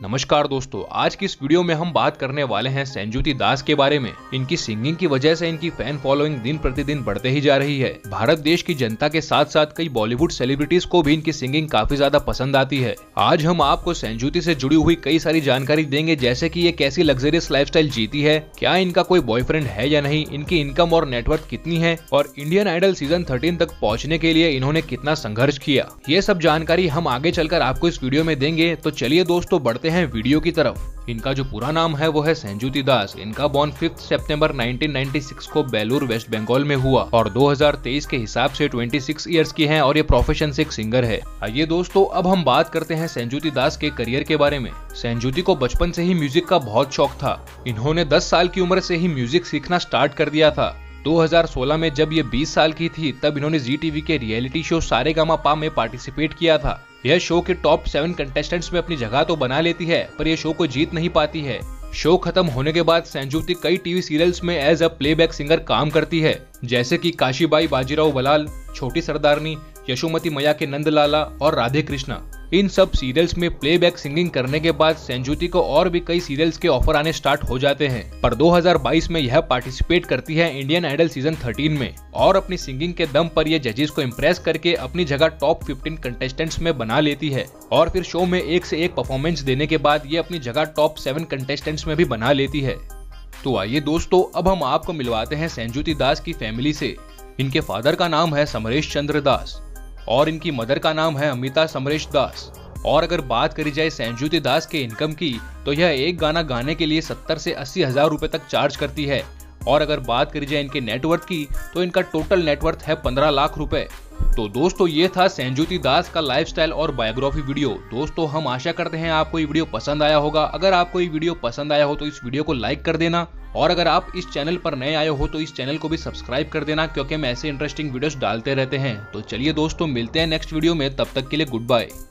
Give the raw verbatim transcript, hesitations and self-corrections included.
नमस्कार दोस्तों, आज की इस वीडियो में हम बात करने वाले हैं सेंजुती दास के बारे में। इनकी सिंगिंग की वजह से इनकी फैन फॉलोइंग दिन प्रतिदिन बढ़ते ही जा रही है। भारत देश की जनता के साथ साथ कई बॉलीवुड सेलिब्रिटीज को भी इनकी सिंगिंग काफी ज्यादा पसंद आती है। आज हम आपको सेंजुती से जुड़ी हुई कई सारी जानकारी देंगे, जैसे कि ये कैसी लग्जरियस लाइफस्टाइल जीती है, क्या इनका कोई बॉयफ्रेंड है या नहीं, इनकी इनकम और नेटवर्थ कितनी है और इंडियन आइडल सीजन थर्टीन तक पहुँचने के लिए इन्होंने कितना संघर्ष किया। ये सब जानकारी हम आगे चलकर आपको इस वीडियो में देंगे। तो चलिए दोस्तों, बढ़ते हैं वीडियो की तरफ। इनका जो पूरा नाम है वो है सेंजुती दास। इनका बॉर्न फिफ्थ सितंबर नाइनटीन नाइंटी सिक्स को बेलूर वेस्ट बंगाल में हुआ और दो हज़ार तेईस के हिसाब से छब्बीस इयर्स की हैं और ये प्रोफेशन से एक सिंगर है। आइए दोस्तों, अब हम बात करते हैं सेंजुती दास के करियर के बारे में। सेंजुती को बचपन से ही म्यूजिक का बहुत शौक था। इन्होंने दस साल की उम्र से ही म्यूजिक सीखना स्टार्ट कर दिया था। दो हज़ार सोलह में जब ये बीस साल की थी तब इन्होंने जी टीवी के रियलिटी शो सारेगामापा में पार्टिसिपेट किया था। यह शो के टॉप सेवन कंटेस्टेंट्स में अपनी जगह तो बना लेती है, पर यह शो को जीत नहीं पाती है। शो खत्म होने के बाद सेंजुती कई टीवी सीरियल्स में एज अ प्लेबैक सिंगर काम करती है, जैसे कि काशीबाई बाजीराव बलाल, छोटी सरदारनी, यशोमती मैया के नंदलाला और राधे कृष्णा। इन सब सीरियल्स में प्लेबैक सिंगिंग करने के बाद सेंजुती को और भी कई सीरियल्स के ऑफर आने स्टार्ट हो जाते हैं, पर दो हज़ार बाईस में यह पार्टिसिपेट करती है इंडियन आइडल सीजन थर्टीन में और अपनी सिंगिंग के दम पर यह जजेस को इम्प्रेस करके अपनी जगह टॉप फिफ्टीन कंटेस्टेंट्स में बना लेती है और फिर शो में एक से एक परफॉर्मेंस देने के बाद ये अपनी जगह टॉप सेवन कंटेस्टेंट्स में भी बना लेती है। तो आइए दोस्तों, अब हम आपको मिलवाते हैं सेंजुती दास की फैमिली से। इनके फादर का नाम है समरेश चंद्र दास और इनकी मदर का नाम है अमिता समरेश दास। और अगर बात करी जाए सेंजुती दास के इनकम की, तो यह एक गाना गाने के लिए सत्तर से अस्सी हजार रुपए तक चार्ज करती है। और अगर बात करी जाए इनके नेटवर्थ की, तो इनका टोटल नेटवर्थ है पंद्रह लाख रुपए। तो दोस्तों, ये था सेंजुती दास का लाइफस्टाइल और बायोग्राफी वीडियो। दोस्तों, हम आशा करते हैं आपको ये वीडियो पसंद आया होगा। अगर आपको ये वीडियो पसंद आया हो तो इस वीडियो को लाइक कर देना और अगर आप इस चैनल पर नए आए हो तो इस चैनल को भी सब्सक्राइब कर देना, क्योंकि हम ऐसे इंटरेस्टिंग वीडियोस डालते रहते हैं। तो चलिए दोस्तों, मिलते हैं नेक्स्ट वीडियो में, तब तक के लिए गुड बाय।